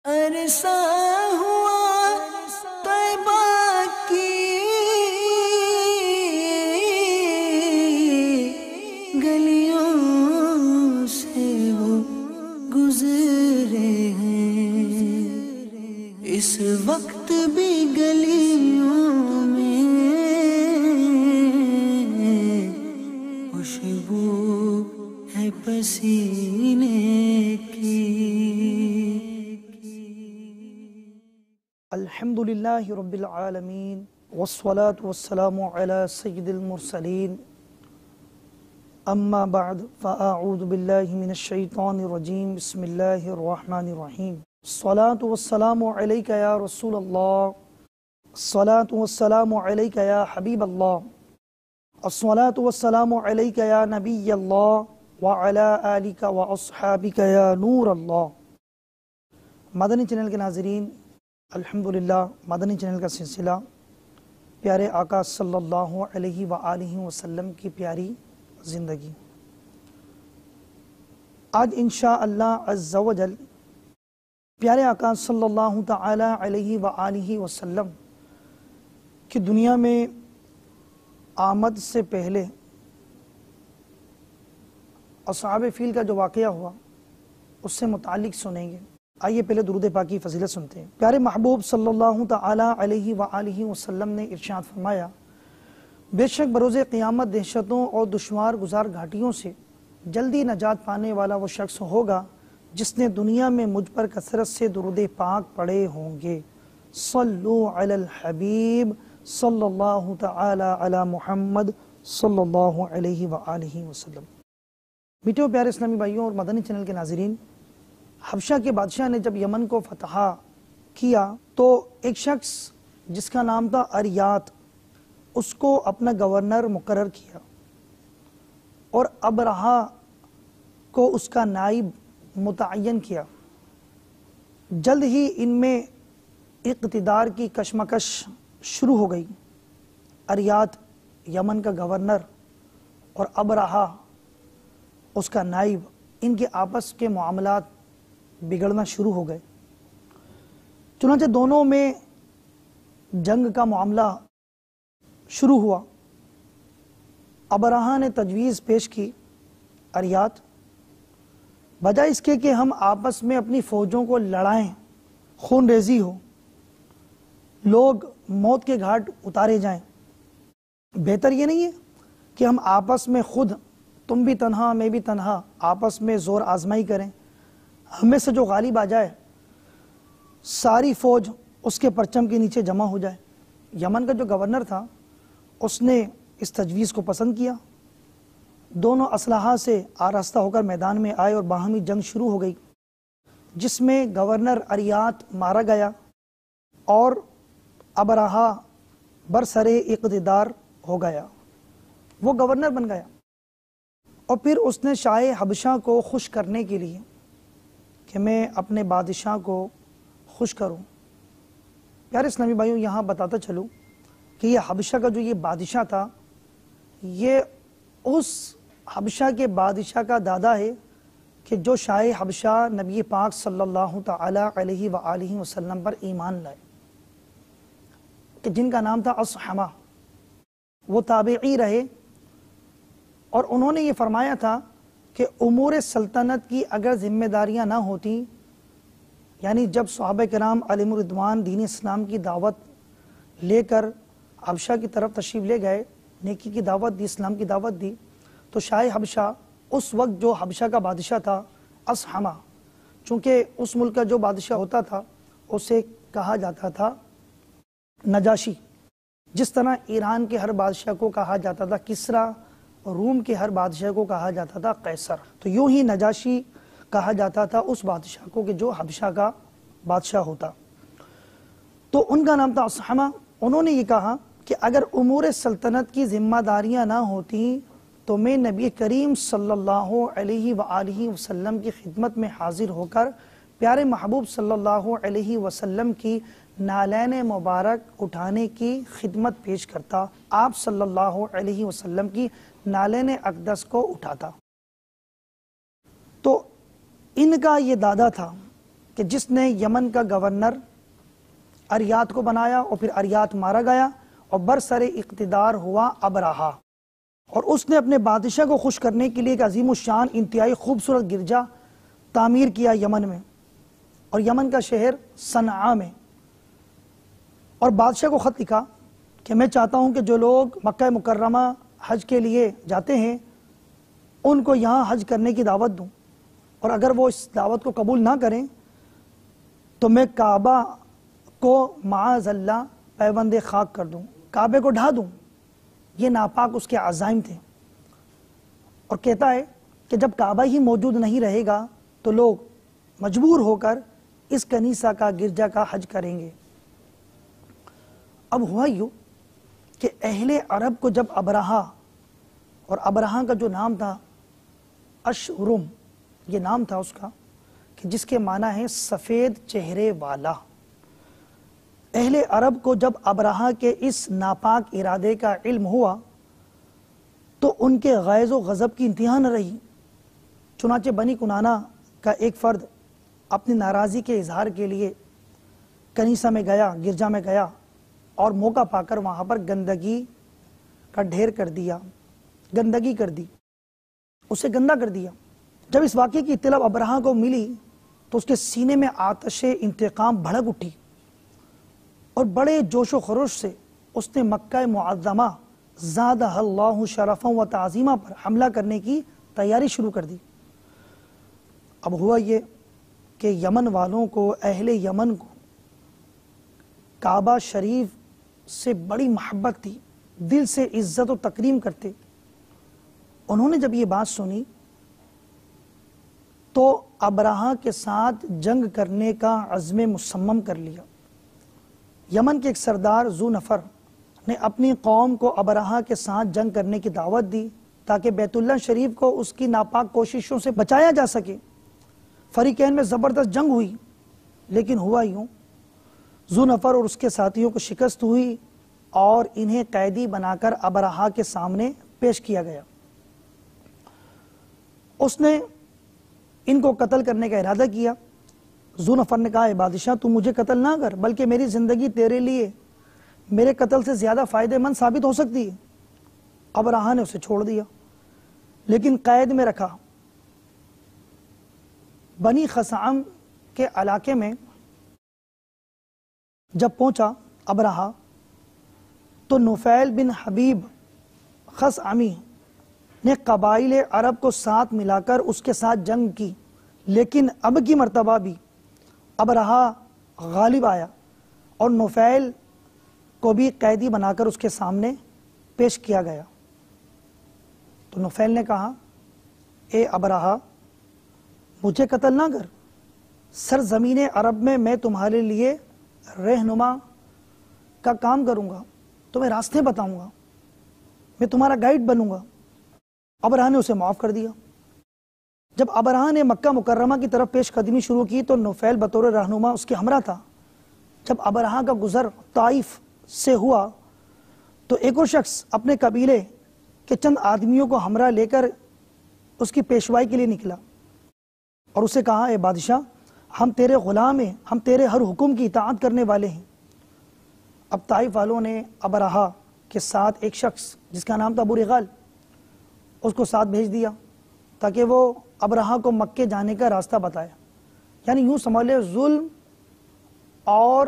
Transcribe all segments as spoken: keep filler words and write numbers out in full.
عرصہ ہوا طیبہ کی گلیوں سے وہ گزرے ہیں، اس وقت بھی گلیوں میں خوشبو ہے پسینے کی۔ الحمدللہ رب العالمین والصلاة والسلام علی سید المرسلین، اما بعد فاعوذ باللہ من الشیطان الرجیم، بسم اللہ الرحمن الرحیم۔ الصلاة والسلام علیک یا رسول اللہ، الصلاة والسلام علیک یا حبیب اللہ، الصلاة والسلام علیک یا نبی اللہ وعلی آلک واصحابک یا نور اللہ۔ مدنی چینل کے ناظرین، الحمدللہ مدنی چینل کا سلسلہ پیارے آقا صلی اللہ علیہ وآلہ وسلم کی پیاری زندگی، آج انشاءاللہ عز و جل پیارے آقا صلی اللہ تعالی علیہ وآلہ وسلم کی دنیا میں آمد سے پہلے اصحاب فیل کا جو واقعہ ہوا اس سے متعلق سنیں گے۔ آئیے پہلے درود پاک کی فضیلت سنتے ہیں۔ پیارے محبوب صلی اللہ تعالی علیہ وآلہ وسلم نے ارشاد فرمایا، بے شک بروز قیامت دہشتوں اور دشوار گزار گھاٹیوں سے جلدی نجات پانے والا وہ شخص ہوگا جس نے دنیا میں مجھ پر کثرت سے درود پاک پڑھے ہوں گے۔ صلو علی الحبیب صلی اللہ تعالی علی محمد صلی اللہ علیہ وآلہ وسلم۔ میٹھے پیارے اسلامی بھائیوں اور مدنی چینل کے ناظرین، حبشہ کے بادشاہ نے جب یمن کو فتح کیا تو ایک شخص جس کا نام تھا اریات، اس کو اپنا گورنر مقرر کیا اور ابرہہ کو اس کا نائب متعین کیا۔ جلد ہی ان میں اقتدار کی کشمکش شروع ہو گئی۔ اریات یمن کا گورنر اور ابرہہ اس کا نائب، ان کے آپس کے معاملات بگڑنا شروع ہو گئے۔ چنانچہ دونوں میں جنگ کا معاملہ شروع ہوا۔ ابرہہ نے تجویز پیش کی، اریات بجائے اس کے کہ ہم آپس میں اپنی فوجوں کو لڑائیں، خون ریزی ہو، لوگ موت کے گھاٹ اتارے جائیں، بہتر یہ نہیں ہے کہ ہم آپس میں خود، تم بھی تنہا میں بھی تنہا، آپس میں زور آزمائی کریں، ہمیں سے جو غالب آ جائے ساری فوج اس کے پرچم کے نیچے جمع ہو جائے۔ یمن کا جو گورنر تھا اس نے اس تجویز کو پسند کیا۔ دونوں اسلحہ سے آراستہ ہو کر میدان میں آئے اور باہمی جنگ شروع ہو گئی، جس میں گورنر اریات مارا گیا اور ابرہہ برسرِ اقتدار ہو گیا، وہ گورنر بن گیا۔ اور پھر اس نے شاہ حبشہ کو خوش کرنے کے لیے کہ میں اپنے بادشاہ کو خوش کروں۔ پیارے اسلامی بھائیوں، یہاں بتاتا چلوں کہ یہ حبشہ کا جو یہ بادشاہ تھا، یہ اس حبشہ کے بادشاہ کا دادا ہے کہ جو شاہ حبشہ نبی پاک صلی اللہ تعالی علیہ وآلہ وسلم پر ایمان لائے، کہ جن کا نام تھا اصحمہ۔ وہ تابعی رہے اور انہوں نے یہ فرمایا تھا کہ امور سلطنت کی اگر ذمہ داریاں نہ ہوتی، یعنی جب صحابہ کرام علیہم الرضوان دین اسلام کی دعوت لے کر حبشہ کی طرف تشریف لے گئے، نیکی کی دعوت دی، اسلام کی دعوت دی، تو شاہ حبشہ اس وقت جو حبشہ کا بادشاہ تھا اصحمہ، چونکہ اس ملک کا جو بادشاہ ہوتا تھا اسے کہا جاتا تھا نجاشی، جس طرح ایران کے ہر بادشاہ کو کہا جاتا تھا کسریٰ، روم کے ہر بادشاہ کو کہا جاتا تھا قیصر، تو یوں ہی نجاشی کہا جاتا تھا اس بادشاہ کو کہ جو حبشہ کا بادشاہ ہوتا۔ تو ان کا نام تھا اصحمہ۔ انہوں نے یہ کہا کہ اگر امور سلطنت کی ذمہ داریاں نہ ہوتی تو میں نبی کریم صلی اللہ علیہ وآلہ وسلم کی خدمت میں حاضر ہو کر پیارے محبوب صلی اللہ علیہ وسلم کی نالین مبارک اٹھانے کی خدمت پیش کرتا، آپ صلی اللہ علیہ وسلم کی نالین اقدس کو اٹھاتا۔ تو ان کا یہ دادا تھا کہ کہ جس نے یمن کا گورنر اریات کو بنایا اور پھر اریات مارا گیا اور برسر اقتدار ہوا ابرہہ، اور اس نے اپنے بادشاہ کو خوش کرنے کے لیے ایک عظیم الشان انتہائی خوبصورت گرجا تعمیر کیا یمن میں، اور یمن کا شہر صنعاء میں، اور بادشاہ کو خط لکھا کہ میں چاہتا ہوں کہ جو لوگ مکہ مکرمہ حج کے لیے جاتے ہیں ان کو یہاں حج کرنے کی دعوت دوں، اور اگر وہ اس دعوت کو قبول نہ کریں تو میں کعبہ کو معاذ اللہ پیوند خاک کر دوں، کعبے کو ڈھا دوں۔ یہ ناپاک اس کے عزائم تھے، اور کہتا ہے کہ جب کعبہ ہی موجود نہیں رہے گا تو لوگ مجبور ہو کر اس کنیسہ کا گرجا کا حج کریں گے۔ اب ہوا یوں کہ اہل عرب کو جب ابرہہ، اور ابرہہ کا جو نام تھا اشرم، یہ نام تھا اس کا کہ جس کے معنی ہے سفید چہرے والا، اہل عرب کو جب ابرہہ کے اس ناپاک ارادے کا علم ہوا تو ان کے غیظ و غضب کی انتہا نہ رہی۔ چنانچہ بنی کنانہ کا ایک فرد اپنی ناراضی کے اظہار کے لیے کنیسہ میں گیا، گرجا میں گیا، اور موقع پا کر وہاں پر گندگی کا ڈھیر کر دیا، گندگی کر دی، اسے گندا کر دیا۔ جب اس واقعے کی اطلاع ابرہہ کو ملی تو اس کے سینے میں آتش انتقام بھڑک اٹھی، اور بڑے جوش و خروش سے اس نے مکہ معظمہ زادہ اللہ شرفا و تعظیمہ پر حملہ کرنے کی تیاری شروع کر دی۔ اب ہوا یہ کہ یمن والوں کو، اہل یمن کو کعبہ شریف سے بڑی محبت تھی، دل سے عزت و تکریم کرتے۔ انہوں نے جب یہ بات سنی تو ابرہہ کے ساتھ جنگ کرنے کا عزم مصمم کر لیا۔ یمن کے ایک سردار ذو نفر نے اپنی قوم کو ابرہہ کے ساتھ جنگ کرنے کی دعوت دی تاکہ بیت اللہ شریف کو اس کی ناپاک کوششوں سے بچایا جا سکے۔ فریقین میں زبردست جنگ ہوئی، لیکن ہوا یوں، ذو نفر اور اس کے ساتھیوں کو شکست ہوئی اور انہیں قیدی بنا کر ابرہہ کے سامنے پیش کیا گیا۔ اس نے ان کو قتل کرنے کا ارادہ کیا۔ ذو نفر نے کہا، اے بادشاہ تو مجھے قتل نہ کر، بلکہ میری زندگی تیرے لیے میرے قتل سے زیادہ فائدہ مند ثابت ہو سکتی ہے۔ ابرہہ نے اسے چھوڑ دیا، لیکن قید میں رکھا۔ بنی خثعم کے علاقے میں جب پہنچا ابرہہ تو نفیل بن حبیب خثعمی نے قبائل عرب کو ساتھ ملا کر اس کے ساتھ جنگ کی، لیکن اب کی مرتبہ بھی ابرہہ غالب آیا اور نفیل کو بھی قیدی بنا کر اس کے سامنے پیش کیا گیا۔ تو نفیل نے کہا، اے ابرہہ مجھے قتل نہ کر، سرزمین عرب میں میں تمہارے لیے رہنما کا کام کروں گا، تمہیں راستے بتاؤں گا، میں تمہارا گائیڈ بنوں گا۔ ابرہہ نے اسے معاف کر دیا۔ جب ابرہہ نے مکہ مکرمہ کی طرف پیش قدمی شروع کی تو نفیل بطور رہنما اس کے ہمراہ تھا۔ جب ابرہہ کا گزر طائف سے ہوا تو ایک اور شخص اپنے قبیلے کے چند آدمیوں کو ہمراہ لے کر اس کی پیشوائی کے لیے نکلا اور اسے کہا، اے بادشاہ ہم تیرے غلام ہیں، ہم تیرے ہر حکم کی اطاعت کرنے والے ہیں۔ اب طائف والوں نے ابرہہ کے ساتھ ایک شخص جس کا نام تھا ابو رغال، اس کو ساتھ بھیج دیا تاکہ وہ ابرہہ کو مکے جانے کا راستہ بتائے۔ یعنی یوں سمجھ لے، ظلم اور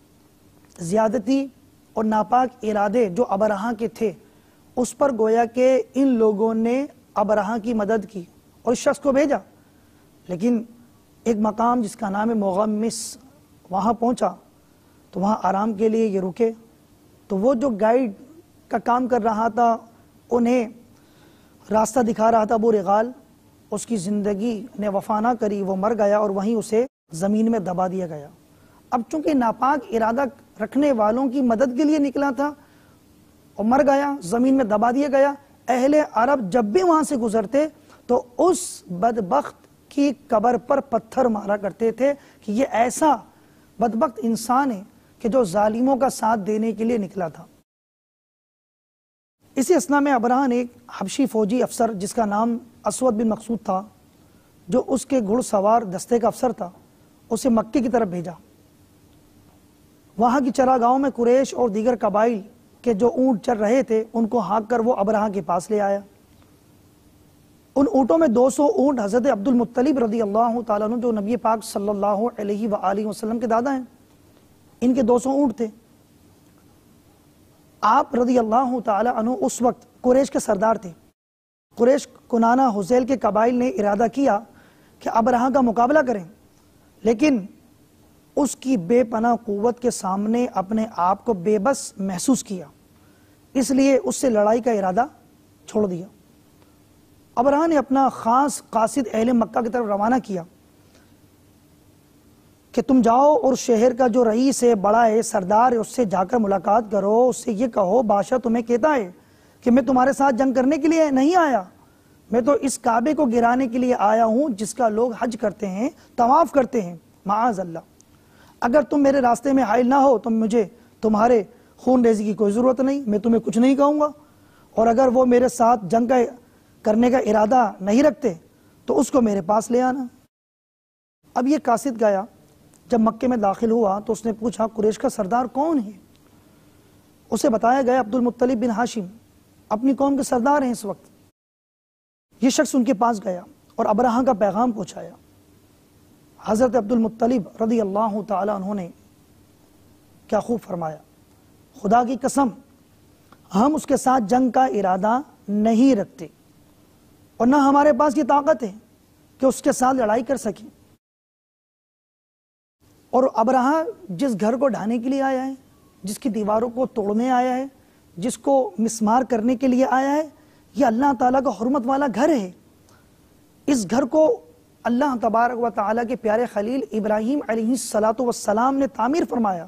زیادتی اور ناپاک ارادے جو ابرہہ کے تھے اس پر گویا کہ ان لوگوں نے ابرہہ کی مدد کی اور اس شخص کو بھیجا۔ لیکن ایک مقام جس کا نام ہے مغمس، وہاں پہنچا تو وہاں آرام کے لیے یہ رکے، تو وہ جو گائیڈ کا کام کر رہا تھا، انہیں راستہ دکھا رہا تھا ابو رغال، اس کی زندگی نے وفا نہ کری، وہ مر گیا اور وہیں اسے زمین میں دبا دیا گیا۔ اب چونکہ ناپاک ارادہ رکھنے والوں کی مدد کے لیے نکلا تھا اور مر گیا، زمین میں دبا دیا گیا، اہل عرب جب بھی وہاں سے گزرتے تو اس بدبخت کی قبر پر پتھر مارا کرتے تھے کہ یہ ایسا بدبخت انسان ہے کہ جو ظالموں کا ساتھ دینے کے لیے نکلا تھا۔ اسی اثناء میں ابرہہ نے ایک حبشی فوجی افسر جس کا نام اسود بن مقصود تھا، جو اس کے گھڑ سوار دستے کا افسر تھا، اسے مکے کی طرف بھیجا۔ وہاں کی چراگاہوں میں قریش اور دیگر قبائل کے جو اونٹ چر رہے تھے ان کو ہانک کر وہ ابرہہ کے پاس لے آیا۔ ان اونٹوں میں دو سو اونٹ حضرت عبد المطلب رضی اللہ تعالیٰ عنہ جو نبی پاک صلی اللہ علیہ وآلہ وسلم کے دادا ہیں، ان کے دو سو اونٹ تھے۔ آپ رضی اللہ تعالیٰ عنہ اس وقت قریش کے سردار تھے۔ قریش کنانہ حذیل کے قبائل نے ارادہ کیا کہ ابرہہ کا مقابلہ کریں، لیکن اس کی بے پناہ قوت کے سامنے اپنے آپ کو بے بس محسوس کیا، اس لیے اس سے لڑائی کا ارادہ چھوڑ دیا۔ ابرہہ نے اپنا خاص قاصد اہل مکہ کی طرف روانہ کیا کہ تم جاؤ اور شہر کا جو رئیس ہے، بڑا ہے، سردار ہے، اس سے جا کر ملاقات کرو، اس سے یہ کہو بادشاہ تمہیں کہتا ہے کہ میں تمہارے ساتھ جنگ کرنے کے لیے نہیں آیا، میں تو اس کعبے کو گرانے کے لیے آیا ہوں جس کا لوگ حج کرتے ہیں، طواف کرتے ہیں، معاذ اللہ۔ اگر تم میرے راستے میں حائل نہ ہو تو مجھے تمہارے خون ریزی کی کوئی ضرورت نہیں، میں تمہیں کچھ نہیں کہوں گا، اور اگر وہ میرے ساتھ جنگ کا کرنے کا ارادہ نہیں رکھتے تو اس کو میرے پاس لے آنا۔ اب یہ قاصد گیا، جب مکے میں داخل ہوا تو اس نے پوچھا قریش کا سردار کون ہے؟ اسے بتایا گیا عبد المطلب بن ہاشم اپنی قوم کے سردار ہیں اس وقت۔ یہ شخص ان کے پاس گیا اور ابرہہ کا پیغام پہنچایا۔ حضرت عبد المطلب رضی اللہ تعالیٰ عنہ نے کیا خوب فرمایا، خدا کی قسم ہم اس کے ساتھ جنگ کا ارادہ نہیں رکھتے اور نہ ہمارے پاس یہ طاقت ہے کہ اس کے ساتھ لڑائی کر سکیں۔ اور ابرہہ جس گھر کو ڈھانے کے لیے آیا ہے، جس کی دیواروں کو توڑنے آیا ہے، جس کو مسمار کرنے کے لیے آیا ہے، یہ اللہ تعالیٰ کا حرمت والا گھر ہے۔ اس گھر کو اللہ تبارک و تعالیٰ کے پیارے خلیل ابراہیم علیہ الصلاۃ والسلام نے تعمیر فرمایا۔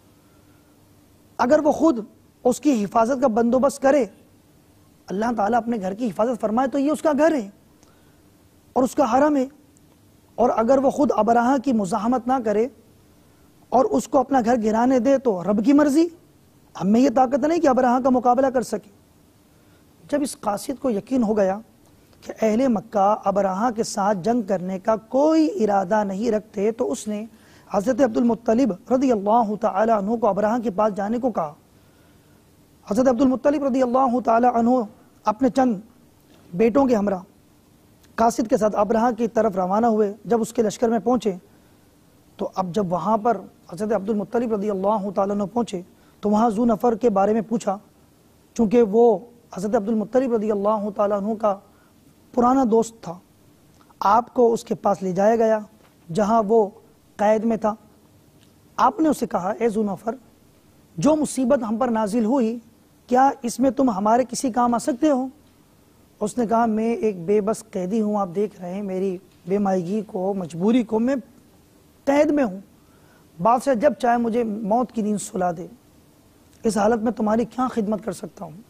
اگر وہ خود اس کی حفاظت کا بندوبست کرے، اللہ تعالیٰ اپنے گھر کی حفاظت فرمائے تو یہ اس کا گھر ہے اور اس کا حرم ہے، اور اگر وہ خود ابرہہ کی مزاحمت نہ کرے اور اس کو اپنا گھر گرانے دے تو رب کی مرضی، ہم میں یہ طاقت نہیں کہ ابرہہ کا مقابلہ کر سکے۔ جب اس قاصد کو یقین ہو گیا کہ اہل مکہ ابرہہ کے ساتھ جنگ کرنے کا کوئی ارادہ نہیں رکھتے تو اس نے حضرت عبد المطلب رضی اللہ تعالیٰ عنہ کو ابرہہ کے پاس جانے کو کہا۔ حضرت عبد المطلب رضی اللہ تعالیٰ عنہ اپنے چند بیٹوں کے ہمراہ قاصد کے ساتھ ابرہہ کی طرف روانہ ہوئے۔ جب اس کے لشکر میں پہنچے تو اب جب وہاں پر حضرت عبد المطلب رضی اللہ تعالیٰ عنہ پہنچے تو وہاں ذو نفر کے بارے میں پوچھا، چونکہ وہ حضرت عبد المطلب رضی اللہ تعالیٰ عنہ کا پرانا دوست تھا۔ آپ کو اس کے پاس لے جایا گیا جہاں وہ قید میں تھا۔ آپ نے اسے کہا، اے ذو نفر، جو مصیبت ہم پر نازل ہوئی کیا اس میں تم ہمارے کسی کام آ سکتے ہو؟ اس نے کہا، میں ایک بے بس قیدی ہوں، آپ دیکھ رہے ہیں میری بے مائگی کو، مجبوری کو، میں قید میں ہوں، بادشاہ جب چاہے مجھے موت کی نیند سلا دے، اس حالت میں تمہاری کیا خدمت کر سکتا ہوں؟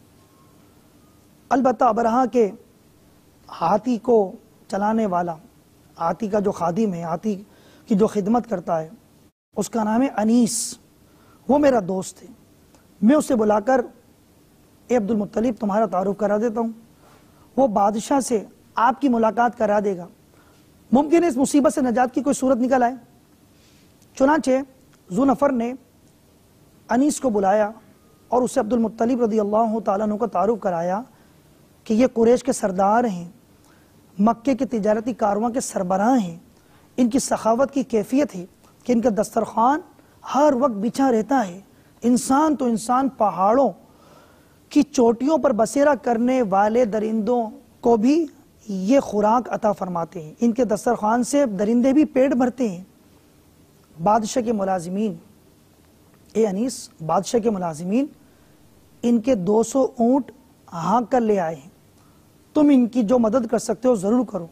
البتہ ابرہہ کے ہاتھی کو چلانے والا، ہاتھی کا جو خادم ہے، ہاتھی کی جو خدمت کرتا ہے، اس کا نام ہے انیس، وہ میرا دوست ہے، میں اسے بلا کر اے عبد المطلب تمہارا تعارف کرا دیتا ہوں، وہ بادشاہ سے آپ کی ملاقات کرا دے گا، ممکن ہے اس مصیبت سے نجات کی کوئی صورت نکل آئے۔ چنانچہ ذو نفر نے انیس کو بلایا اور اسے عبد المطلب رضی اللہ تعالیٰ عنہ کو تعارف کرایا کہ یہ قریش کے سردار ہیں، مکے کے تجارتی کارواں کے سربراہ ہیں، ان کی سخاوت کی کیفیت ہے کہ ان کا دسترخوان ہر وقت بچھا رہتا ہے، انسان تو انسان پہاڑوں کی چوٹیوں پر بسیرا کرنے والے درندوں کو بھی یہ خوراک عطا فرماتے ہیں، ان کے دسترخوان سے درندے بھی پیٹ بھرتے ہیں۔ بادشاہ کے ملازمین، اے انیس، بادشاہ کے ملازمین ان کے دو سو اونٹ ہانک کر لے آئے ہیں، تم ان کی جو مدد کر سکتے ہو ضرور کرو۔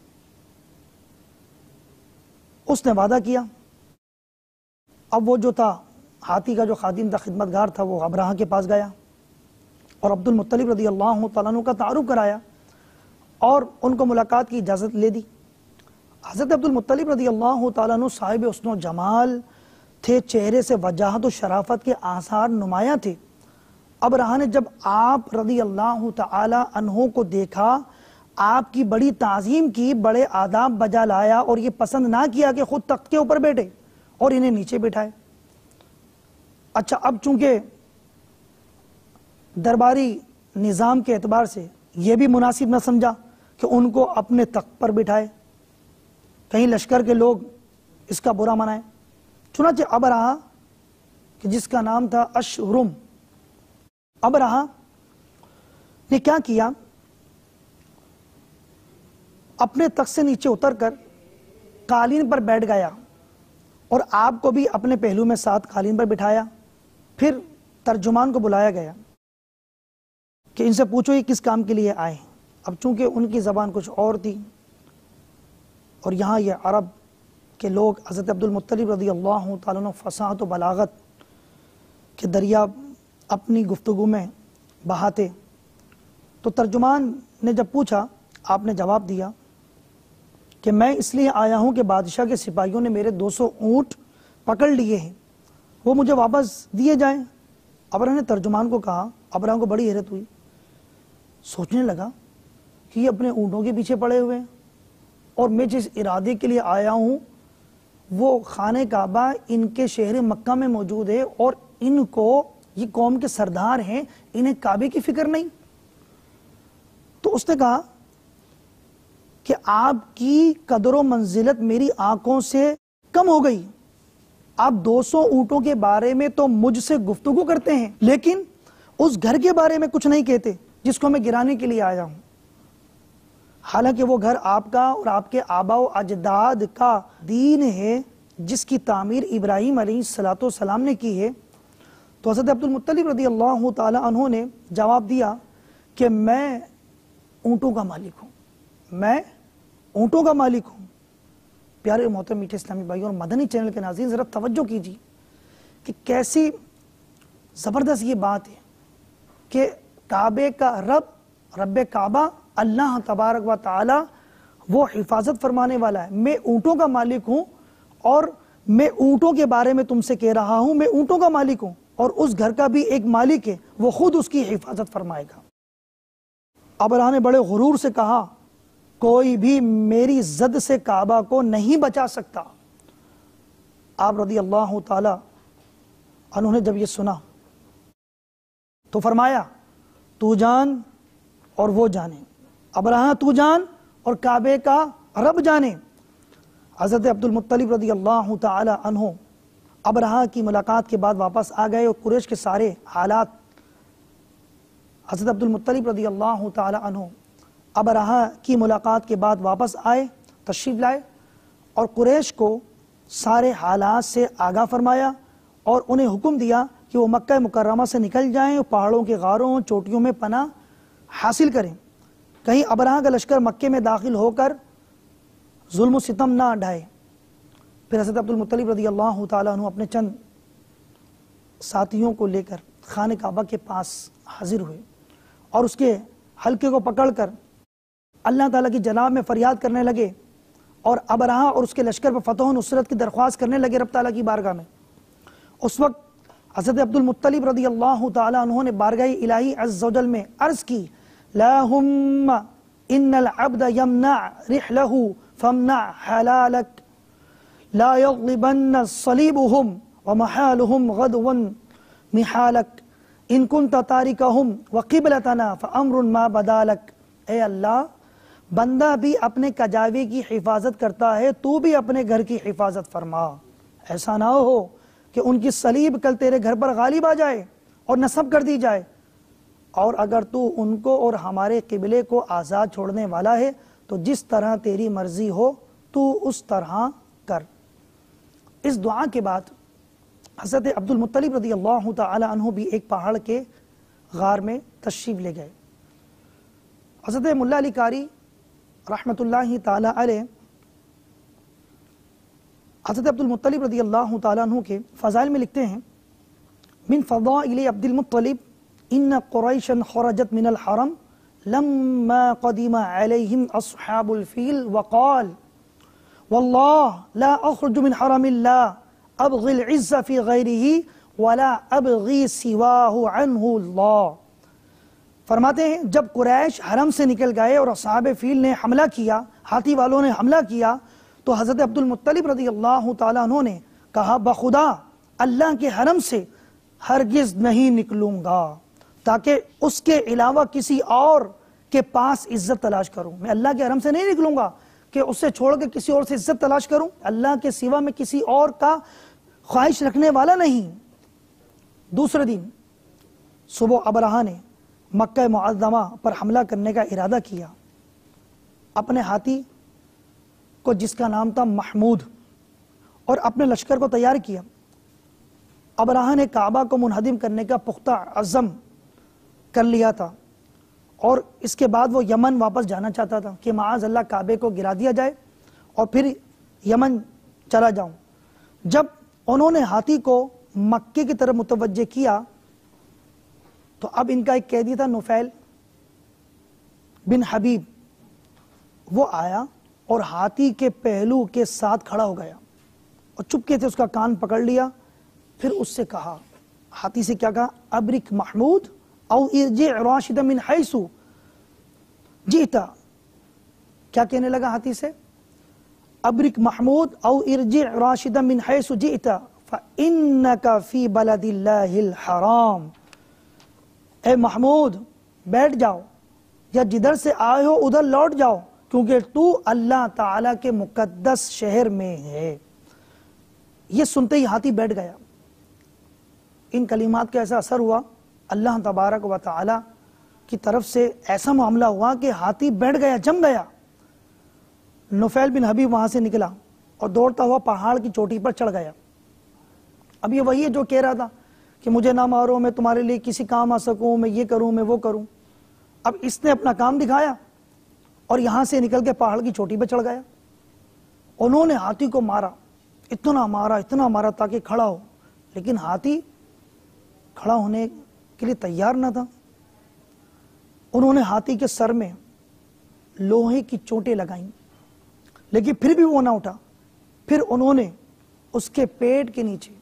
اس نے وعدہ کیا۔ اب وہ جو تھا ہاتھی کا جو خادم تھا، خدمتگار تھا، وہ ابرہہ کے پاس گیا اور عبد المطلب رضی اللہ تعالیٰ عنہ کا تعارف کرایا اور ان کو ملاقات کی اجازت لے دی۔ حضرت عبد المطلب رضی اللہ تعالیٰ عنہ صاحب حسن و جمال تھے، چہرے سے وجاہت و شرافت کے آثار نمایاں تھے۔ ابرہہ نے جب آپ رضی اللہ تعالیٰ عنہ کو دیکھا، آپ کی بڑی تعظیم کی، بڑے آداب بجا لایا اور یہ پسند نہ کیا کہ خود تخت کے اوپر بیٹھے، اور انہیں نیچے بٹھائے۔ اچھا اب چونکہ درباری نظام کے اعتبار سے یہ بھی مناسب نہ سمجھا کہ ان کو اپنے تخت پر بٹھائے، کہیں لشکر کے لوگ اس کا برا منائیں۔ چنانچہ ابرہہ کہ جس کا نام تھا اشرم، ابرہہ نے کیا کیا، اپنے تخت سے نیچے اتر کر قالین پر بیٹھ گیا اور آپ کو بھی اپنے پہلو میں ساتھ قالین پر بٹھایا۔ پھر ترجمان کو بلایا گیا کہ ان سے پوچھو یہ کس کام کے لیے آئے ہیں۔ اب چونکہ ان کی زبان کچھ اور تھی اور یہاں یہ عرب کے لوگ حضرت عبد المطلب رضی اللہ تعالیٰ عنہ فصاحت و بلاغت کے دریا اپنی گفتگو میں بہاتے، تو ترجمان نے جب پوچھا آپ نے جواب دیا کہ میں اس لیے آیا ہوں کہ بادشاہ کے سپاہیوں نے میرے دو سو اونٹ پکڑ لیے ہیں، وہ مجھے واپس دیے جائیں۔ ابرہہ نے ترجمان کو کہا، ابرہہ کو بڑی حیرت ہوئی، سوچنے لگا کہ یہ اپنے اونٹوں کے پیچھے پڑے ہوئے ہیں اور میں جس ارادے کے لیے آیا ہوں وہ خانہ کعبہ ان کے شہر مکہ میں موجود ہے اور ان کو یہ قوم کے سردار ہیں، انہیں کعبے کی فکر نہیں۔ تو اس نے کہا کہ آپ کی قدر و منزلت میری آنکھوں سے کم ہو گئی، آپ دو سو اونٹوں کے بارے میں تو مجھ سے گفتگو کرتے ہیں لیکن اس گھر کے بارے میں کچھ نہیں کہتے جس کو میں گرانے کے لیے آیا ہوں، حالانکہ وہ گھر آپ کا اور آپ کے آبا و اجداد کا دین ہے جس کی تعمیر ابراہیم علیہ السلام نے کی ہے۔ تو حضرت عبد المطلب رضی اللہ تعالی عنہ نے جواب دیا کہ میں اونٹوں کا مالک ہوں، میں اونٹوں کا مالک ہوں۔ پیارے محترم میٹھے اسلامی بھائی اور مدنی چینل کے ناظرین ذرا توجہ کیجیے کہ کیسی زبردست یہ بات ہے کہ کعبے کا رب رب کعبہ اللہ تبارک و تعالی وہ حفاظت فرمانے والا ہے، میں اونٹوں کا مالک ہوں اور میں اونٹوں کے بارے میں تم سے کہہ رہا ہوں، میں اونٹوں کا مالک ہوں اور اس گھر کا بھی ایک مالک ہے، وہ خود اس کی حفاظت فرمائے گا۔ ابرہہ نے بڑے غرور سے کہا کوئی بھی میری زد سے کعبہ کو نہیں بچا سکتا۔ آپ رضی اللہ تعالی عنہ نے جب یہ سنا تو فرمایا تو جان اور وہ جانے، ابرہہ تو جان اور کعبے کا رب جانے۔ حضرت عبد المطلب رضی اللہ تعالی عنہ ابرہہ کی ملاقات کے بعد واپس آ گئے اور قریش کے سارے حالات حضرت عبد المطلب رضی اللہ تعالی عنہ ابرہہ کی ملاقات کے بعد واپس آئے، تشریف لائے اور قریش کو سارے حالات سے آگاہ فرمایا اور انہیں حکم دیا کہ وہ مکہ مکرمہ سے نکل جائیں اور پہاڑوں کے غاروں چوٹیوں میں پناہ حاصل کریں، کہیں ابرہہ کا لشکر مکے میں داخل ہو کر ظلم و ستم نہ ڈھائے۔ پھر حضرت عبد المطلب رضی اللہ تعالیٰ عنہ اپنے چند ساتھیوں کو لے کر خانہ کعبہ کے پاس حاضر ہوئے اور اس کے حلقے کو پکڑ کر اللہ تعالیٰ کی جناب میں فریاد کرنے لگے اور ابرہہ اور اس کے لشکر پر فتح و نصرت کی درخواست کرنے لگے رب تعالیٰ کی بارگاہ میں۔ اس وقت حضرت عبد المطلب رضی اللہ تعالیٰ عنہ نے بارگاہ الہی عز و جل میں عرض کی اللہم ان العبد یمنع رحلہ فامنع حلالک لا یغلبن صلیبہم ومحالہم غدوا محالک ان کنت تارکہم وقبلتنا فامر ما بدالک۔ اے اللہ بندہ بھی اپنے کجاوے کی حفاظت کرتا ہے، تو بھی اپنے گھر کی حفاظت فرما، ایسا نہ ہو کہ ان کی صلیب کل تیرے گھر پر غالب آ جائے اور نصب کر دی جائے، اور اگر تو ان کو اور ہمارے قبلے کو آزاد چھوڑنے والا ہے تو جس طرح تیری مرضی ہو تو اس طرح کر۔ اس دعا کے بعد حضرت عبد المطلب رضی اللہ تعالی عنہ بھی ایک پہاڑ کے غار میں تشریف لے گئے۔ حضرت ملا علی قاری رحمت اللہ تعالی علیہ حضرت عبد المطلب رضی اللہ تعالیٰ عنہ کے فضائل میں لکھتے ہیں من فضائل عبد المطلب ان قریشا خرجت من الحرم لما قدم علیہم اصحاب الفیل وقال واللہ لا اخرج من حرم اللہ ابغی العز فی غیرہ ولا ابغی سواہ عنہ اللہ۔ فرماتے ہیں جب قریش حرم سے نکل گئے اور اصحاب فیل نے حملہ کیا، ہاتھی والوں نے حملہ کیا، تو حضرت عبد المطلب رضی اللہ تعالیٰ عنہ نے کہا بخدا اللہ کے حرم سے ہرگز نہیں نکلوں گا تاکہ اس کے علاوہ کسی اور کے پاس عزت تلاش کروں. میں اللہ کے حرم سے نہیں نکلوں گا کہ اس سے چھوڑ کے کسی اور سے عزت تلاش کروں. اللہ کے سوا میں کسی اور کا خواہش رکھنے والا نہیں. دوسرے دن صبح ابرہہ نے مکہ معظمہ پر حملہ کرنے کا ارادہ کیا. اپنے ہاتھی کو جس کا نام تھا محمود اور اپنے لشکر کو تیار کیا. ابرہہ نے کعبہ کو منہدم کرنے کا پختہ عزم کر لیا تھا اور اس کے بعد وہ یمن واپس جانا چاہتا تھا کہ معاذ اللہ کعبے کو گرا دیا جائے اور پھر یمن چلا جاؤں. جب انہوں نے ہاتھی کو مکے کی طرف متوجہ کیا تو اب ان کا ایک قیدی تھا نفیل بن حبیب، وہ آیا اور ہاتھی کے پہلو کے ساتھ کھڑا ہو گیا اور چپکے سے اس کا کان پکڑ لیا. پھر اس سے کہا، ہاتھی سے کیا کہا؟ ابرک محمود او ارجع راشدا من حیث جئت. کیا کہنے لگا ہاتھی سے؟ ابرک محمود او ارجع راشدا من حیث جئت فانک فی بلد اللہ الحرام. اے محمود بیٹھ جاؤ یا جدھر سے آئے ہو ادھر لوٹ جاؤ کیونکہ تو اللہ تعالیٰ کے مقدس شہر میں ہے. یہ سنتے ہی ہاتھی بیٹھ گیا. ان کلمات کا ایسا اثر ہوا، اللہ تبارک و تعالیٰ کی طرف سے ایسا معاملہ ہوا کہ ہاتھی بیٹھ گیا، جم گیا. نفیل بن حبیب وہاں سے نکلا اور دوڑتا ہوا پہاڑ کی چوٹی پر چڑھ گیا. اب یہ وہی ہے جو کہہ رہا تھا کہ مجھے نہ مارو، میں تمہارے لیے کسی کام آ سکوں، میں یہ کروں، میں وہ کروں. اب اس نے اپنا کام دکھایا اور یہاں سے نکل کے پہاڑ کی چوٹی پہ چڑھ گیا. انہوں نے ہاتھی کو مارا، اتنا مارا اتنا مارا تاکہ کھڑا ہو، لیکن ہاتھی کھڑا ہونے کے لیے تیار نہ تھا. انہوں نے ہاتھی کے سر میں لوہے کی چوٹیں لگائیں لیکن پھر بھی وہ نہ اٹھا. پھر انہوں نے اس کے پیٹ کے نیچے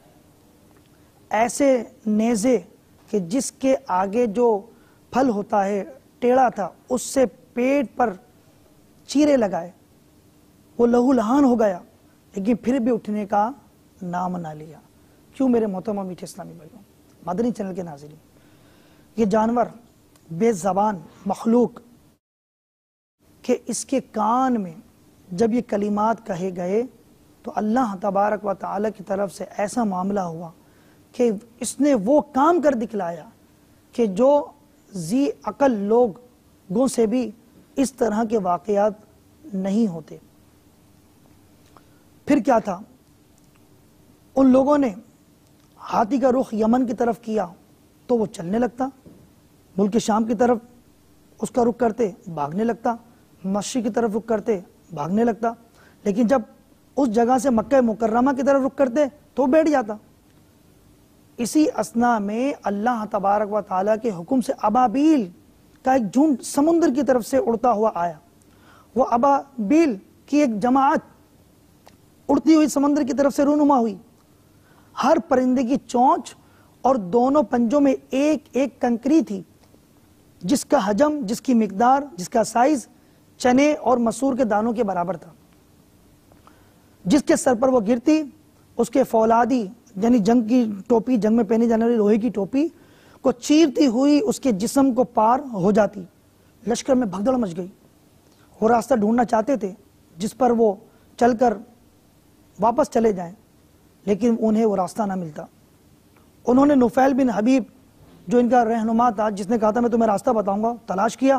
ایسے نیزے کہ جس کے آگے جو پھل ہوتا ہے ٹیڑھا تھا، اس سے پیٹ پر چیرے لگائے. وہ لہو لہان ہو گیا لیکن پھر بھی اٹھنے کا نام نہ لیا. کیوں میرے محترم میٹھے اسلامی بھائیوں، مدنی چینل کے ناظرین، یہ جانور بے زبان مخلوق کہ اس کے کان میں جب یہ کلمات کہے گئے تو اللہ تبارک و تعالی کی طرف سے ایسا معاملہ ہوا کہ اس نے وہ کام کر دکھلایا کہ جو ذی عقل لوگوں سے بھی اس طرح کے واقعات نہیں ہوتے. پھر کیا تھا؟ ان لوگوں نے ہاتھی کا رخ یمن کی طرف کیا تو وہ چلنے لگتا، ملک شام کی طرف اس کا رخ کرتے بھاگنے لگتا، مشرق کی طرف رخ کرتے بھاگنے لگتا. لیکن جب اس جگہ سے مکہ مکرمہ کی طرف رخ کرتے تو بیٹھ جاتا. اسی اثناء میں اللہ تبارک و تعالیٰ کے حکم سے ابابیل کا ایک جھنڈ سمندر کی طرف سے اڑتا ہوا آیا. وہ ابابیل کی ایک جماعت اڑتی ہوئی سمندر کی طرف سے رونما ہوئی. ہر پرندے کی چونچ اور دونوں پنجوں میں ایک ایک کنکری تھی جس کا حجم، جس کی مقدار، جس کا سائز چنے اور مسور کے دانوں کے برابر تھا. جس کے سر پر وہ گرتی اس کے فولادی یعنی جنگ کی ٹوپی، جنگ میں پہنی جانے والی لوہے کی ٹوپی کو چیرتی ہوئی اس کے جسم کو پار ہو جاتی. لشکر میں بھگدڑ مچ گئی. وہ راستہ ڈھونڈنا چاہتے تھے جس پر وہ چل کر واپس چلے جائیں لیکن انہیں وہ راستہ نہ ملتا. انہوں نے نفیل بن حبیب جو ان کا رہنما تھا، جس نے کہا تھا میں تمہیں راستہ بتاؤں گا، تلاش کیا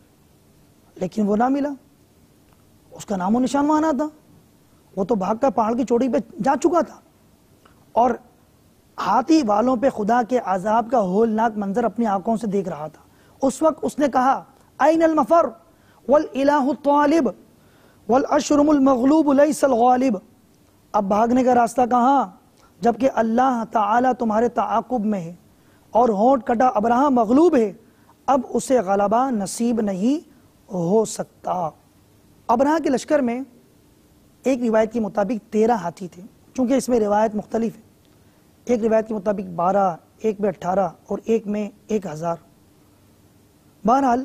لیکن وہ نہ ملا. اس کا نام و نشان وہاں نہ تھا. وہ تو بھاگ کر پہاڑ کی چوٹی پہ جا چکا تھا اور ہاتھی والوں پہ خدا کے عذاب کا ہولناک منظر اپنی آنکھوں سے دیکھ رہا تھا. اس وقت اس نے کہا این المفر والالہ الطالب والاشرم المغلوب لیس الغالب. اب بھاگنے کا راستہ کہاں جبکہ اللہ تعالیٰ تمہارے تعاقب میں ہے اور ہونٹ کٹا ابرہہ مغلوب ہے، اب اسے غلبہ نصیب نہیں ہو سکتا. ابرہہ کے لشکر میں ایک روایت کے مطابق تیرہ ہاتھی تھے، چونکہ اس میں روایت مختلف ہے. ایک روایت کے مطابق بارہ، ایک میں اٹھارہ اور ایک میں ایک ہزار. بہرحال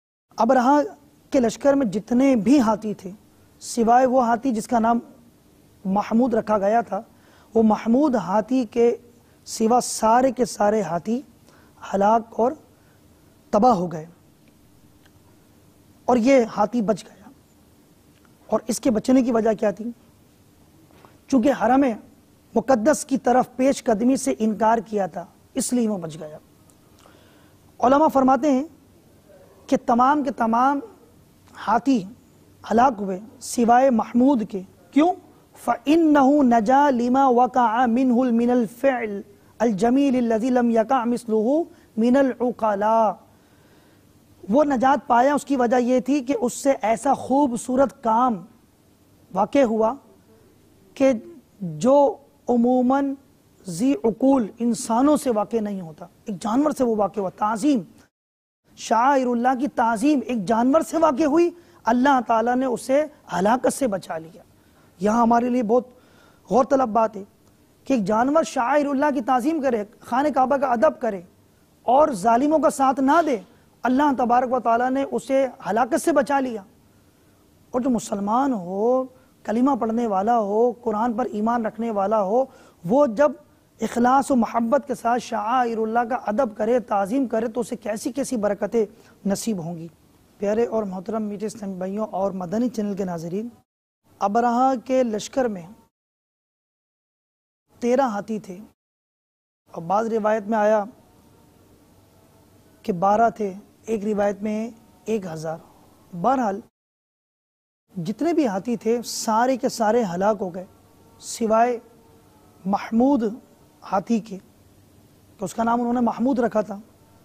ابرہہ کے لشکر میں جتنے بھی ہاتھی تھے سوائے وہ ہاتھی جس کا نام محمود رکھا گیا تھا، وہ محمود ہاتھی کے سوا سارے کے سارے ہاتھی ہلاک اور تباہ ہو گئے، اور یہ ہاتھی بچ گیا۔ اور اس کے بچنے کی وجہ کیا تھی؟ چونکہ حرم مقدس کی طرف پیش قدمی سے انکار کیا تھا، اس لیے وہ بچ گیا۔ علماء فرماتے ہیں کہ تمام کے تمام ہاتھی ہلاک ہوئے سوائے محمود کے۔ کیوں؟ فَإِنَّهُ نَجَا لِمَا وَقَعَ مِنْهُ مِنَ الْفِعْلِ الْجَمِيلِ الَّذِي لَمْ يَقَعْ مِثْلُهُ مِنَ الْعُقَلَاءِ۔ وہ نجات پایا، اس کی وجہ یہ تھی کہ اس سے ایسا خوبصورت کام واقع ہوا کہ جو عموماً ذی عقول انسانوں سے واقع نہیں ہوتا، ایک جانور سے وہ واقع ہوا۔ تعظیم، شعائر اللہ کی تعظیم ایک جانور سے واقع ہوئی، اللہ تعالیٰ نے اسے ہلاکت سے بچا لیا۔ یہاں ہمارے لیے بہت غور طلب بات ہے کہ ایک جانور شعائر اللہ کی تعظیم کرے، خانہ کعبہ کا ادب کرے اور ظالموں کا ساتھ نہ دے، اللہ تبارک و تعالیٰ نے اسے ہلاکت سے بچا لیا۔ اور جو مسلمان ہو، کلمہ پڑھنے والا ہو، قرآن پر ایمان رکھنے والا ہو، وہ جب اخلاص و محبت کے ساتھ شعائر اللہ کا ادب کرے، تعظیم کرے، تو اسے کیسی کیسی برکتیں نصیب ہوں گی۔ پیارے اور محترم میٹھے اسلامی بھائیوں اور مدنی چینل کے ناظرین، ابرہہ کے لشکر میں تیرہ ہاتھی تھے، اور بعض روایت میں آیا کہ بارہ تھے، ایک روایت میں ایک ہزار۔ بہرحال جتنے بھی ہاتھی تھے سارے کے سارے ہلاک ہو گئے سوائے محمود ہاتھی کے، کہ اس کا نام انہوں نے محمود رکھا تھا۔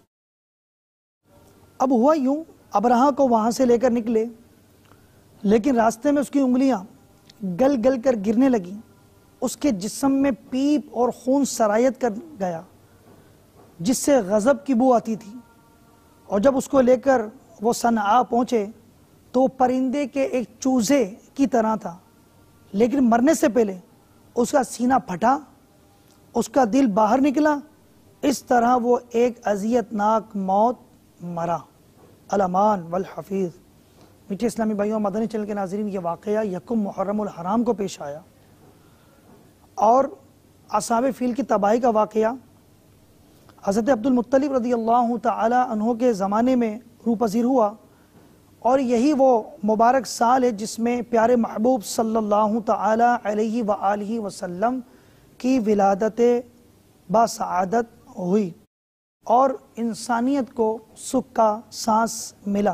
اب ہوا یوں، ابرہہ کو وہاں سے لے کر نکلے، لیکن راستے میں اس کی انگلیاں گل گل کر گرنے لگیں، اس کے جسم میں پیپ اور خون سرایت کر گیا جس سے غضب کی بو آتی تھی۔ اور جب اس کو لے کر وہ صنعاء پہنچے تو وہ پرندے کے ایک چوزے کی طرح تھا، لیکن مرنے سے پہلے اس کا سینہ پھٹا، اس کا دل باہر نکلا، اس طرح وہ ایک اذیت ناک موت مرا۔ الامان والحفیظ۔ میٹھے اسلامی بھائیوں، مدنی چینل کے ناظرین، یہ واقعہ یکم محرم الحرام کو پیش آیا، اور اصحاب فیل کی تباہی کا واقعہ حضرت عبد المطلب رضی اللہ تعالی عنہ کے زمانے میں روپذیر ہوا، اور یہی وہ مبارک سال ہے جس میں پیارے محبوب صلی اللہ تعالی علیہ وآلہ وسلم کی ولادت باسعادت ہوئی اور انسانیت کو سکھ کا سانس ملا۔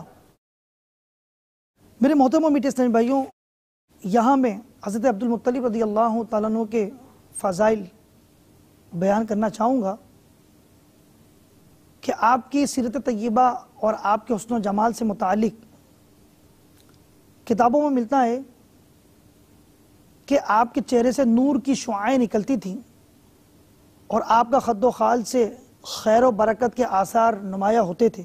میرے محترم و میٹھے اسلامی بھائیوں، یہاں میں حضرت عبد المطلب رضی اللہ تعالیٰ عنہ کے فضائل بیان کرنا چاہوں گا کہ آپ کی سیرت طیبہ اور آپ کے حسن و جمال سے متعلق کتابوں میں ملتا ہے کہ آپ کے چہرے سے نور کی شعاعیں نکلتی تھیں، اور آپ کا خد و خال سے خیر و برکت کے آثار نمایاں ہوتے تھے۔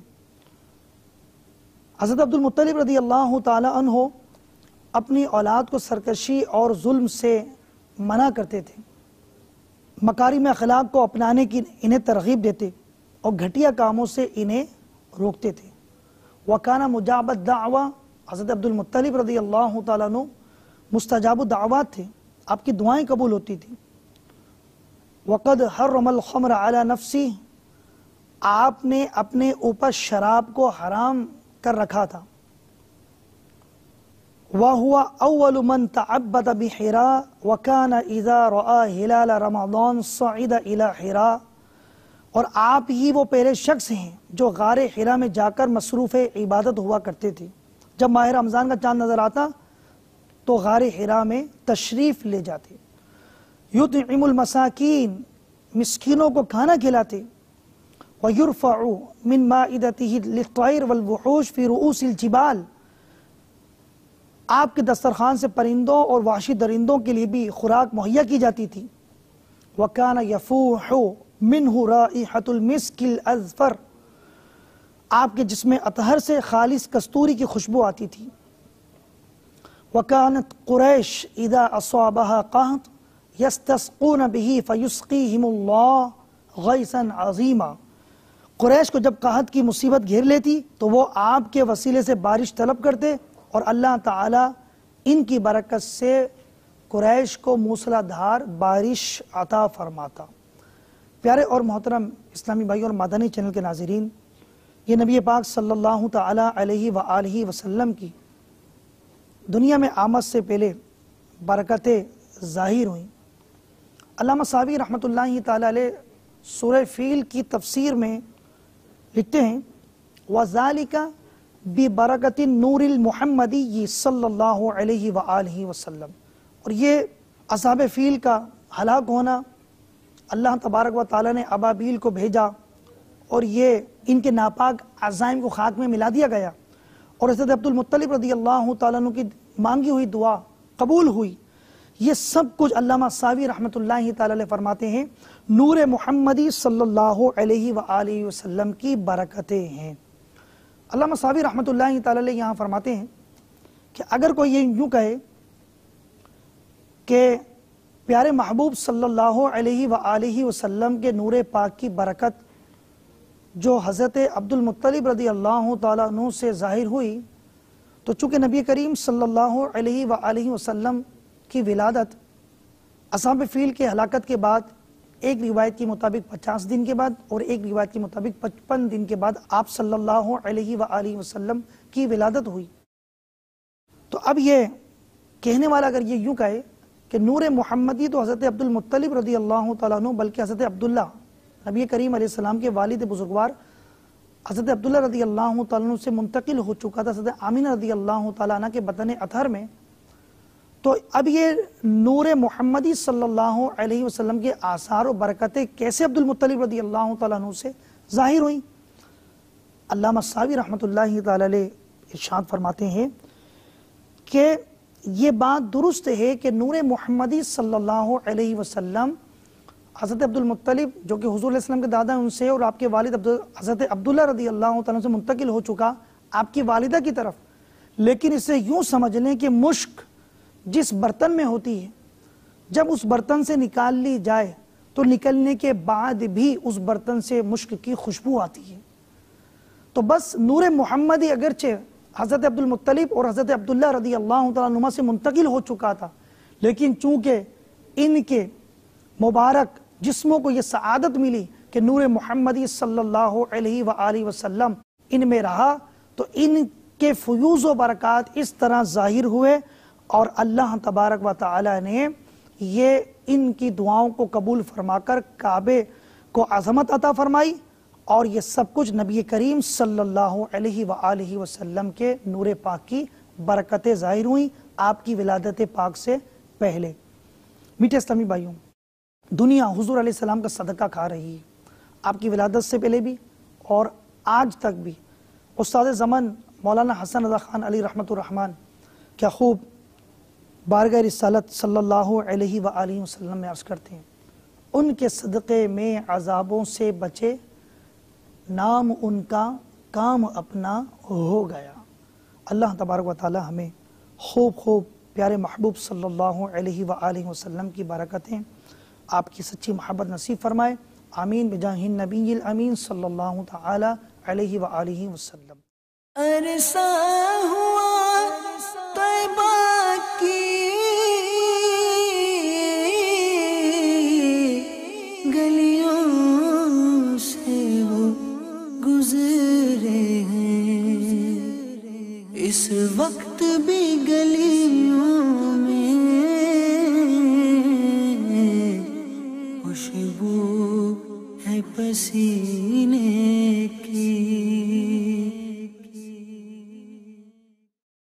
حضرت عبد المطلب رضی اللہ تعالی عنہ اپنی اولاد کو سرکشی اور ظلم سے منع کرتے تھے، مکارم اخلاق کو اپنانے کی انہیں ترغیب دیتے اور گھٹیا کاموں سے انہیں روکتے تھے۔ وکانا مجاب الدعوہ، حضرت عبد المطلب رضی اللہ تعالیٰ عنہ مستجاب الدعوات تھے، آپ کی دعائیں قبول ہوتی تھیں۔ وقد حرم الخمر علی نفسی، آپ نے اپنے اوپر شراب کو حرام کر رکھا تھا۔ وَهُوَ أَوَّلُ مَنْ تَعَبَّدَ بِحِرَاءَ وَكَانَ إِذَا رَآَ هِلَالَ رَمَضَانَ صَعِدَ إِلَى حِرَاءَ، اور آپ ہی وہ پہلے شخص ہیں جو غار حرا میں جا کر مصروف عبادت ہوا کرتے تھے۔ جب ماہ رمضان کا چاند نظر آتا تو غار حرا میں تشریف لے جاتے، یطعم المساکین، مسکینوں کو کھانا کھلاتے، وَيُرْفَعُ مِن مَائِدَتِهِ لِلطَّيْرِ وَالْوُحُوشِ فِي رُؤُوسِ الْجِبَالِ، آپ کے دسترخوان سے پرندوں اور وحشی درندوں کے لیے بھی خوراک مہیا کی جاتی تھی۔ وَكَانَ يَفُوحُ مِنْهُ رَائِحَةُ الْمِسْكِ الْأَزْفَرِ، آپ کے جسم اطہر سے خالص کستوری کی خوشبو آتی تھی۔ وَكَانَتْ قُرَيْشْ إِذَا أَصَابَهَا قَحْطٌ يَسْتَسْقُونَ بِهِ فَيُسْقِيهِمُ اللَّهُ غَيْثًا عَظِيمًا، قریش کو جب قحط کی مصیبت گھیر لیتی تو وہ آپ کے وسیلے سے بارش طلب کرتے، اور اللہ تعالیٰ ان کی برکت سے قریش کو موسلادھار بارش عطا فرماتا۔ پیارے اور محترم اسلامی بھائی اور مدنی چینل کے ناظرین، یہ نبی پاک صلی اللہ تعالی علیہ وآلہ وسلم کی دنیا میں آمد سے پہلے برکتیں ظاہر ہوئیں۔ علامہ سعوی رحمۃ اللہ تعالی علیہ سورہ فیل کی تفسیر میں لکھتے ہیں وَذَلِكَ بِبَرَكَةِ النُّورِ الْمُحَمَّدِيِّ صلی اللہ علیہ وآلہ وسلم، اور یہ اصحاب فیل کا ہلاک ہونا، اللہ تبارک و تعالی نے ابابیل کو بھیجا اور یہ ان کے ناپاک عزائم کو خاک میں ملا دیا گیا، اور حضرت عبد المطلب رضی اللہ تعالیٰ عنہ کی مانگی ہوئی دعا قبول ہوئی۔ یہ سب کچھ علامہ سعوی رحمۃ اللہ تعالی علیہ فرماتے ہیں نور محمدی صلی اللہ علیہ وآلہ وسلم کی برکتیں ہیں۔ علامہ سعوی رحمۃ اللہ تعالی علیہ یہاں فرماتے ہیں کہ اگر کوئی یہ یوں کہے کہ پیارے محبوب صلی اللہ علیہ وآلہ وسلم کے نور پاک کی برکت جو حضرت عبد المطلب رضی اللہ تعالیٰ عنہ سے ظاہر ہوئی، تو چونکہ نبی کریم صلی اللہ علیہ وآلہ وسلم کی ولادت اصحاب فیل کے ہلاکت کے بعد، ایک روایت کے مطابق پچاس دن کے بعد اور ایک روایت کے مطابق پچپن دن کے بعد آپ صلی اللہ علیہ وآلہ وسلم کی ولادت ہوئی، تو اب یہ کہنے والا اگر یہ یوں کہے کہ نور محمدی تو حضرت عبد المطلب رضی اللہ تعالیٰ عنہ بلکہ حضرت عبداللہ نبی کریم علیہ السلام کے والد بزرگوار حضرت عبداللہ رضی اللہ تعالیٰ عنہ سے منتقل ہو چکا تھا حضرت آمینہ رضی اللہ تعالیٰ عنہ کے بطن اطہر میں، تو اب یہ نور محمدی صلی اللہ علیہ وسلم کے آثار و برکتیں کیسے عبد المطلب رضی اللہ تعالیٰ عنہ سے ظاہر ہوئیں؟ علامہ سعوی رحمۃ اللہ تعالی علیہ ارشاد فرماتے ہیں کہ یہ بات درست ہے کہ نور محمدی صلی اللہ علیہ وسلم حضرت عبد المطلب جو کہ حضور علیہ السلام کے دادا ہیں ان سے اور آپ کے والد حضرت عبداللہ رضی اللہ تعالیٰ سے منتقل ہو چکا آپ کی والدہ کی طرف، لیکن اسے یوں سمجھ لیں کہ مشک جس برتن میں ہوتی ہے جب اس برتن سے نکال لی جائے تو نکلنے کے بعد بھی اس برتن سے مشک کی خوشبو آتی ہے، تو بس نور محمدی اگرچہ حضرت عبد المطلب اور حضرت عبداللہ رضی اللہ تعالیٰ عنہ سے منتقل ہو چکا تھا، لیکن چونکہ ان کے مبارک جسموں کو یہ سعادت ملی کہ نور محمدی صلی اللہ علیہ وآلہ وسلم ان میں رہا، تو ان کے فیوز و برکات اس طرح ظاہر ہوئے اور اللہ تبارک و تعالی نے یہ ان کی دعاؤں کو قبول فرما کر کعبے کو عظمت عطا فرمائی، اور یہ سب کچھ نبی کریم صلی اللہ علیہ وآلہ وسلم کے نور پاک کی برکتیں ظاہر ہوئیں آپ کی ولادت پاک سے پہلے۔ میٹھے اسلامی بھائیوں، دنیا حضور علیہ السلام کا صدقہ کھا رہی ہے، آپ کی ولادت سے پہلے بھی اور آج تک بھی۔ استاد زمن مولانا حسن رضا خان علی رحمۃ الرحمن کیا خوب بارگاہ رسالت صلی اللہ علیہ وآلہ وسلم میں عرض کرتے ہیں، ان کے صدقے میں عذابوں سے بچے، نام ان کا کام اپنا ہو گیا۔ اللہ تبارک و تعالی ہمیں خوب خوب پیارے محبوب صلی اللہ علیہ وآلہ وسلم کی برکتیں، آپ کی سچی محبت نصیب فرمائے، آمین بجاہ النبی الامین صلی اللہ تعالی علیہ وآلہ وسلم۔ عرصہ ہوا طیبہ کی گلیوں سے وہ گزرے ہیں، اس وقت بھی گلیوں میں خوشبو ہے پسینے